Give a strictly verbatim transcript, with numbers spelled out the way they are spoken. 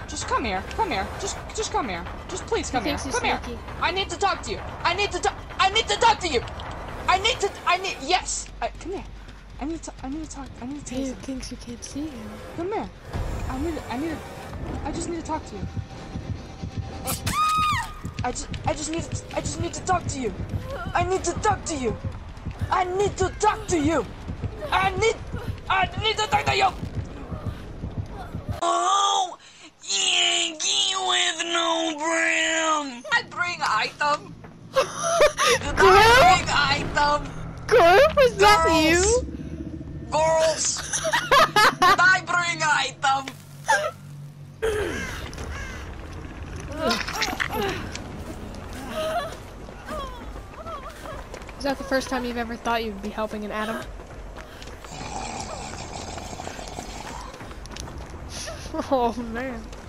Just come here. Come here. Just just come here. Just please come He here. thinks Come he's here. sneaky. I need to talk to you. I need to talk. I need to talk to you. I need to. I need. Yes. I, come here. I need to. I need to talk. I need to tell you He something. thinks you can't see him. Come here. I need. I need. I just need to talk to you. I just. I just need. I just need to talk to you. I need to talk to you. I need to talk to you. I need. I need to talk to you. Oh, Yankee with no brim. I bring item. Did I bring item? Gorp, was that you? Girls. Did I bring item? Is that the first time you've ever thought you'd be helping an atom? Oh man.